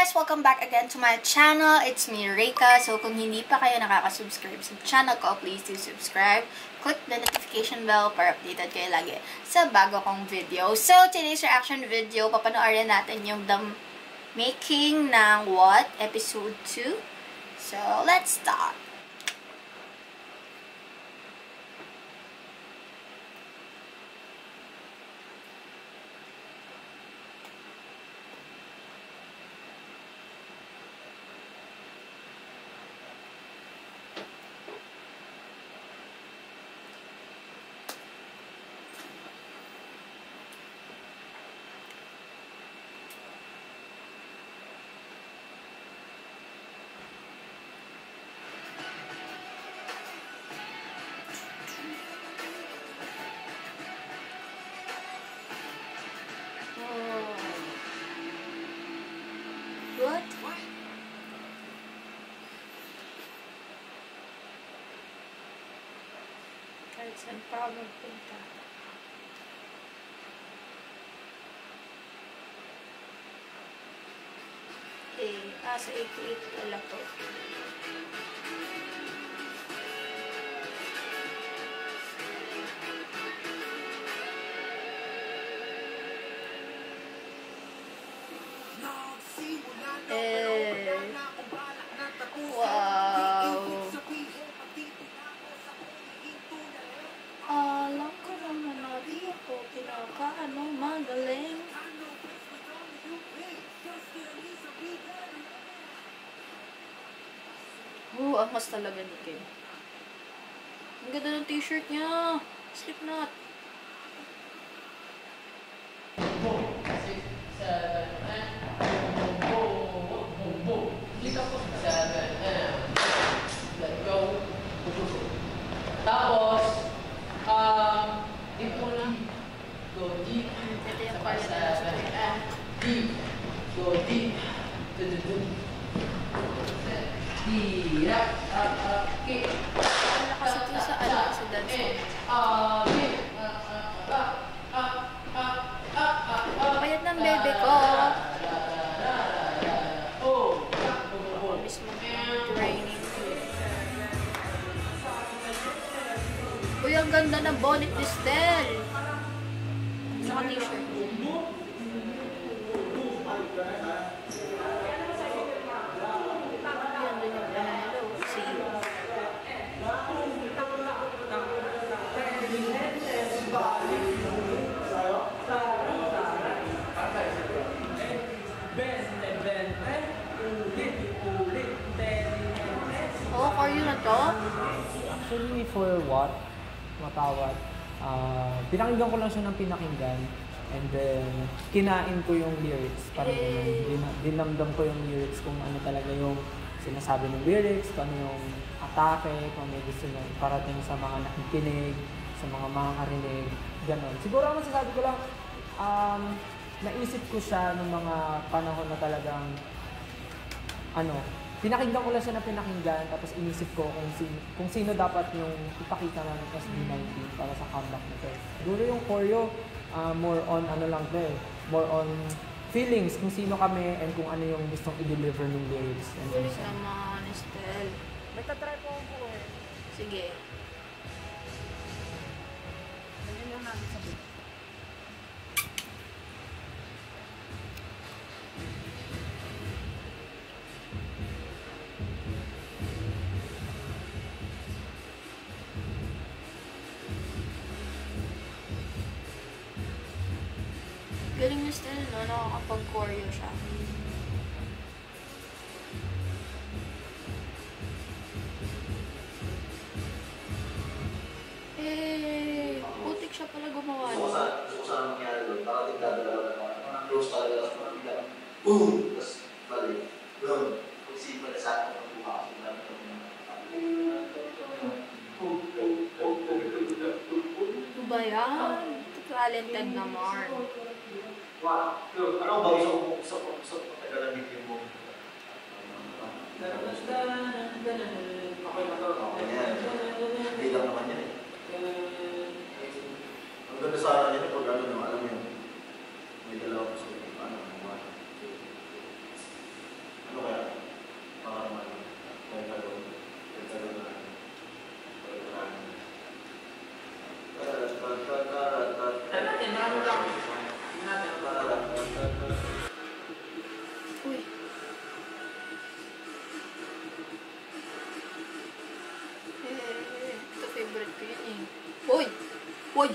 guys! Welcome back again to my channel. It's me, Reika. So, kung hindi pa kayo nakaka-subscribe sa channel ko, please do subscribe. Click the notification bell para updated kayo lagi sa bago kong video. So, today's reaction video, papanoorin natin yung The Making ng What? Episode 2. So, let's start! What? Kahit saan pa magpunta. Sa 88 pala to. Wow. Alam ko naman na di ako magaling. Angas talaga ni Kim. Ang ganda ng t-shirt niya. Slipknot. Tapos, deep mo na. Go deep. Ito yung part na Deep. Go deep. Hirap. Kick. kasi ito sa dance. Payat ng bebe ko. Mismo training. Uy, ang ganda ng bonnet ni Stel. Saka t-shirt. Choreo na to? Actually, for what? Matawad. Pinakinggan ko lang siya ng pinakinggan. And then, kinain ko yung lyrics. Parang dinamdam ko yung lyrics kung ano talaga yung sinasabi ng lyrics, kung ano yung atake, kung ano gusto nyo parating sa mga nakikinig, sa mga makakarinig, gano'n. Siguro ang masasabi ko lang, naisip ko siya ng mga panahon na talagang, pinakinggan ko lang siya na pinakinggan, tapos inisip ko kung sino dapat yung ipakita ng SB19 para sa comeback nito. Siguro yung choreo, more on more on feelings, kung sino kami and kung ano yung gustong i-deliver ng lyrics. Galing naman, Estel. May tatry po ako eh. Sige. Ganyan lang natin sa book. Galing ni Stel, no? Nakakapag-choreo siya. Putik siya pala gumawa. Gusto ko sana mangyari doon. Para tigdadala naman. Ang close talaga sa mga bigla. Boom! Tapos balik. Boom! Kung simple na sa akin ang buha. Ano ba yan? Talented naman. Wow! Ano ba gusto ko matagalan video mo? Okay na to. Hindi lang naman yan eh. Ang ganda sana niya pag alam mo yun. May dalawa ko sa paano Uy. Ito favorite ko yun eh. Uy! Uy!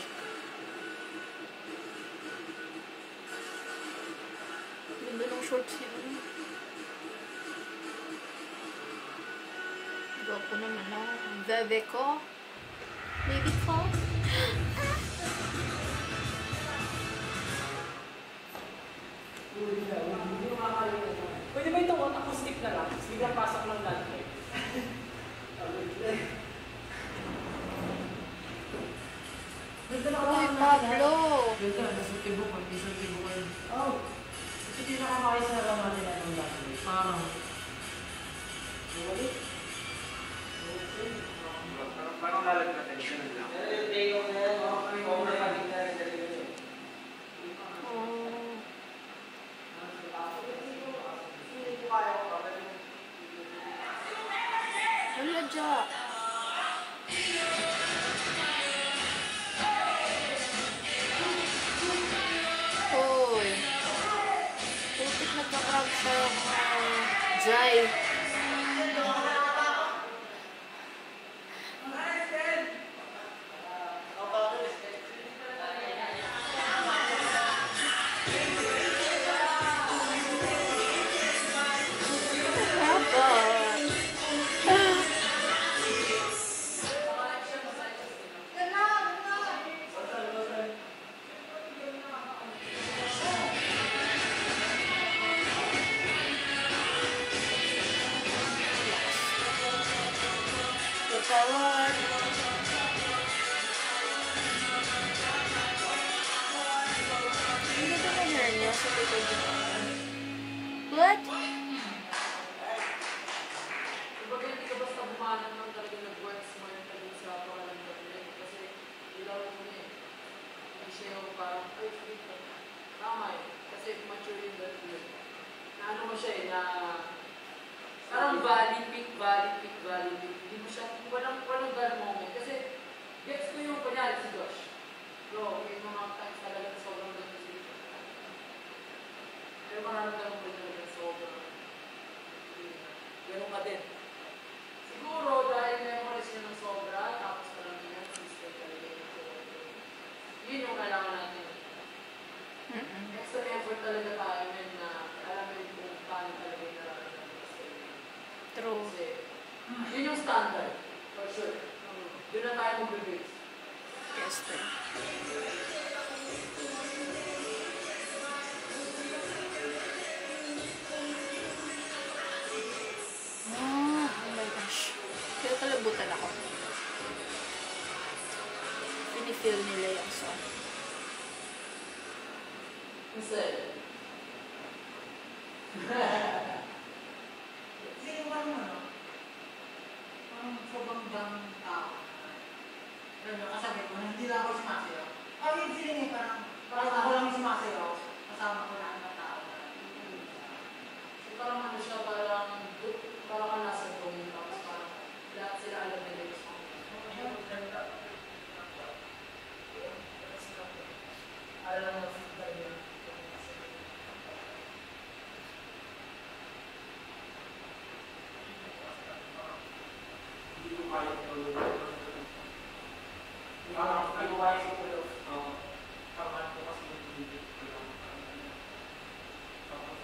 Ganda ng shorts niya. Gwapo naman ako. Bebe ko. Baby ko. Pwede ba itong acoustic na lang? Biglang pasok ng landlord. Uy, Pablo! Ganda, nasa tibo ko, isang tibo ko yun. Oh! Ito yung nakakaya sa naman nila ng landlord. Parang, Parang lalag na tension lang. Wala dyan. Uy. Putik nagkakrab sa Jai. Forward. Hindi ba na hair niya sa likod niya? What? kumbaga hindi ka basta bumanan lang talaga nag-work smart talaga sa pangalan ng gabi. Kasi ilaw mo niya eh. Hindi siya yung parang, ay, sige ka. Tama eh. Kasi mature yung dati yun. Na ano mo siya eh, na parang valley peak. Hindi mo siya, walang bad moment. Kasi gets ko yung kunyari si Josh. Bro, may mga times talaga na sobrang ganda si Josh. Pero mararamdaman ko talaga sobrang ganun ka din. Siguro dahil memories niya ng sobra, tapos parang niya, sister talaga yung yun yung kailangan natin. Extra effort talaga tayo men na alamin kung paano talaga yung nararamdaman ko sa inyo. True. Kasi yun yung standard, for sure. Yun na tayo mag-base. Yes, true. Oh my gosh. Kaya kalabutan ako. Pinifeel nila yung song. Kasi, sino ba naman, no? Parang sobrang daming tao. Pero kasabi ko, hindi lang ako sumasayaw. Oh, yun sila eh, parang ako lang yung sumasayaw. Kasama ko na ang tao. So parang ano siya, parang ka nasa dome, tapos parang lahat sila alam nila yung song. Alam mo, sila yun. Hindi ko kaya ito. Parang hindi ko kaya ito. Parang ko kasi hindi ko lang. Tapos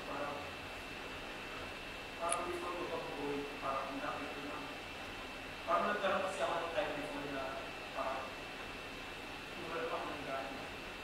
parang before ko pag-uwi, parang nakit ko lang. Parang nagkaroon kasi ako ng time before na parang wala pa akong gano'n.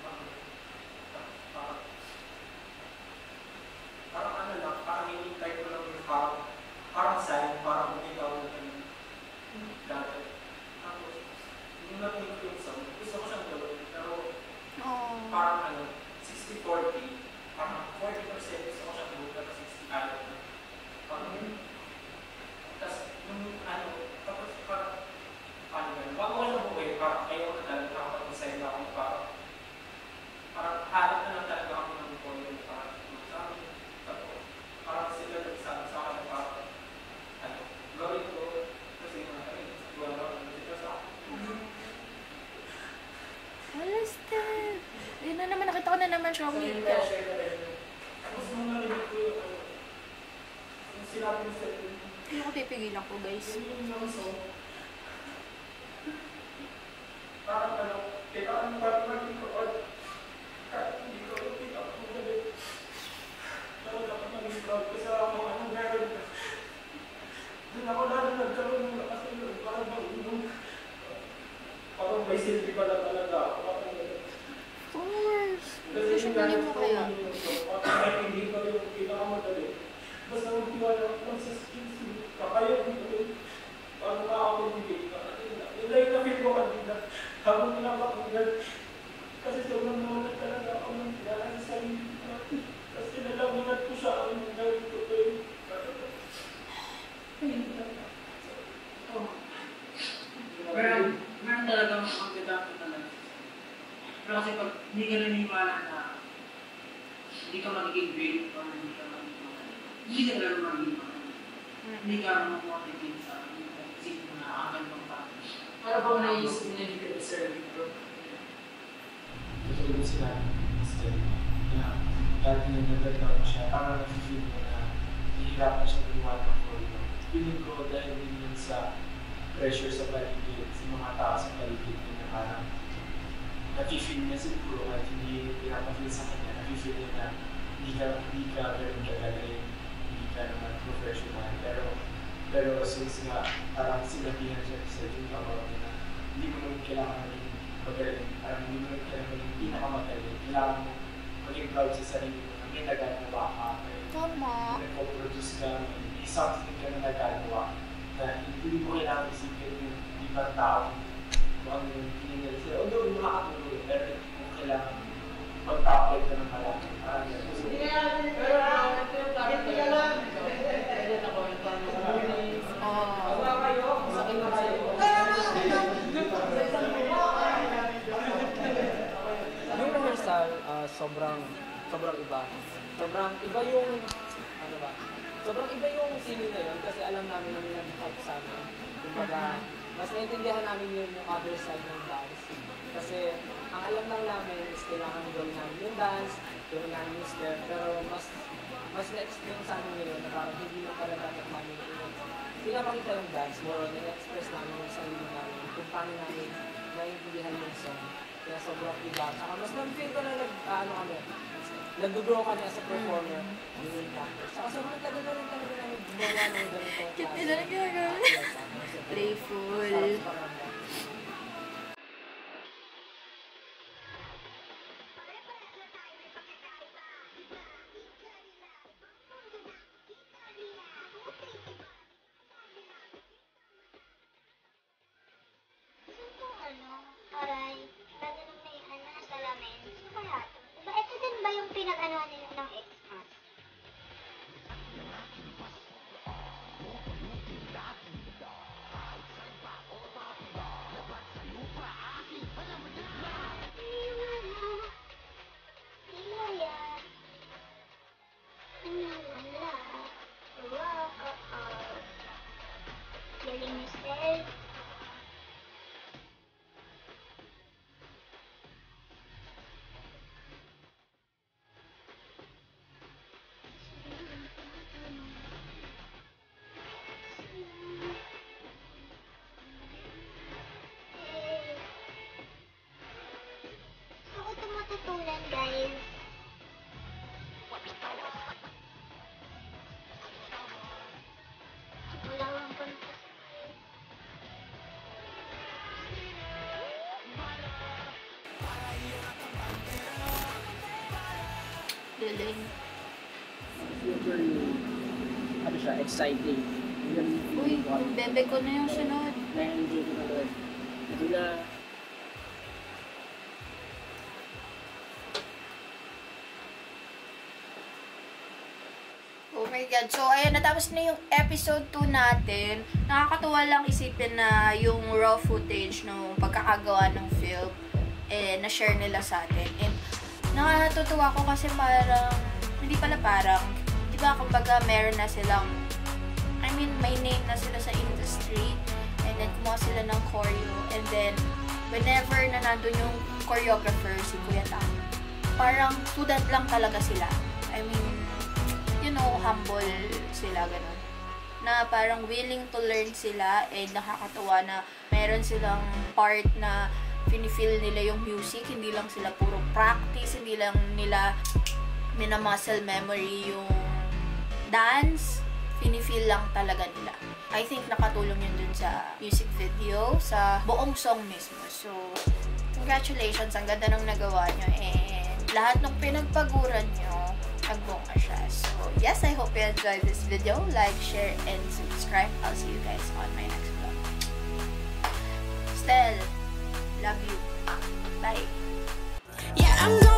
Parang ano lang, parang hinintay ko lang yung parang sign, parang ikaw na dati. Tapos, yung natin ko yung sound, gusto ko siyang gawin, pero parang ano, 60-40, parang 40% gusto ko siyang gawin, pero 60 ayaw na. Parang yun. Tapos, yung ano, tapos parang, ano yun, bago ko siya buhay, parang ayaw na talaga ako mag-design na ako, parang hanap na lang talaga ako ng point, parang sa akin. Tapos, parang sila nagsabi sa akin, parang, ano, gawin ko, kasi mga kami, wala ako nandito sa akin. Alas din. Ayun na naman, nakita ko na naman siya So, yung dito. pressure talaga. tigilan ko, guys. Parang ano, kailangan parang maging kahit hindi ko pick up ko galit. Pero dapat maging proud ko sa mga ano meron ka. Doon ako lalo nagkaroon ng lakas ng loob, parang parang may silbi pala talaga ako. Of course. Kasi Siyempre mo kaya. kahit hindi ko yung pinakamadali. Basta magtiwala ako sa skills mo. Kakaya dito. Parang makakapag-ibig ka. Yun lang yung na-feel ko kanina. Habang pinapakinggan. Kasi sobrang nawalan talaga ako ng pinala sa sarili ko. Kasi nalaminat ko siya ang gawin ko to yun. Meron talagang magdadapit talaga. Pero kasi pag hindi ka naniniwala na hindi ka magiging great or hindi ka talaga magiging hindi ka mag-motivate sa isip mo na akan pang pa. Para bang naisip mo na hindi ka deserving bro? Katulad mo sila, Mr. Na dati nang nagdagdag siya, parang nafe-feel mo na nahihirapan siya gumawa ng photo. Feeling ko dahil din yun sa pressure sa paligid, sa mga tao sa paligid niya na parang nafe-feel niya siguro at hindi pinapafeel sa kanya, nafe-feel niya na hindi ka ganun kagaling, hindi ka naman professional. Pero since nga parang sinabihan siya sa yung about na hindi mo naman kailangan maging magaling, parang hindi mo naman kailangan maging pinakamagaling. Kailangan mo maging proud sa sarili mo na may nagagawa ka, Tama. may nagpo-produce ka, may something ka na nagagawa na hindi mo kailangan isipin yung ibang tao kung ano yung tingin nila sila. Although makakatulong, pero hindi mo kailangan mag-apply ka ng malaki. Parang gano'n. So, yung rehearsal, sobrang iba. Sobrang iba yung, sobrang iba yung feeling na yun kasi alam namin na may nag-help sa amin. Kumbaga, mas naintindihan namin yung other side ng dance. Kasi ang alam lang namin is kailangan gawin namin yung dance, gawin namin yung step, pero mas na-explain sa amin ngayon na parang hindi lang pala dapat namin pinapakita yung dance, more on na-express namin yung sarili namin, kung paano namin naiintindihan yung song. Kaya sobrang iba. Saka mas na-feel ko na nag-grow kami as a performer yung practice. Saka sobrang tagal na rin talaga namin gumawa ng ganito. Cute nila na ginagawa. Playful. Aray, lagi nung may salamin. Sino kaya ito? Diba ito din ba yung pinag-anuhan nila ng X-Mas? Galing ni Sel. Ako ito matutunan, guys. Wala akong punta. Galing. Super ano siya, exciting. Uy, yung bebe ko na yung sunod. Na-enjoy ko na doon. Hindi na Oh my God. So, ayan, natapos na yung episode 2 natin. Nakakatuwa lang isipin na yung raw footage ng pagkakagawa ng film na-share nila sa atin. And nakatutuwa ko kasi parang, hindi pala parang, di ba, kumbaga meron na silang, I mean, may name na sila sa industry. And then, kumuha sila ng choreo. And then, whenever na nandun yung choreographer, si Kuya Tam, parang student lang talaga sila. I mean, you know, humble sila, ganun. na parang willing to learn sila, and nakakatuwa na meron silang part na pinifeel nila yung music, hindi lang sila puro practice, hindi lang nila minamuscle memory yung dance, pinifeel lang talaga nila. I think nakatulong yun dun sa music video, sa buong song mismo. So, congratulations, ang ganda ng nagawa nyo, and lahat ng pinagpaguran nyo, nagbunga siya. So, yes, I hope you enjoyed this video. Like, share, and subscribe. I'll see you guys on my next vlog. Stel, love you. Bye. Yeah, I'm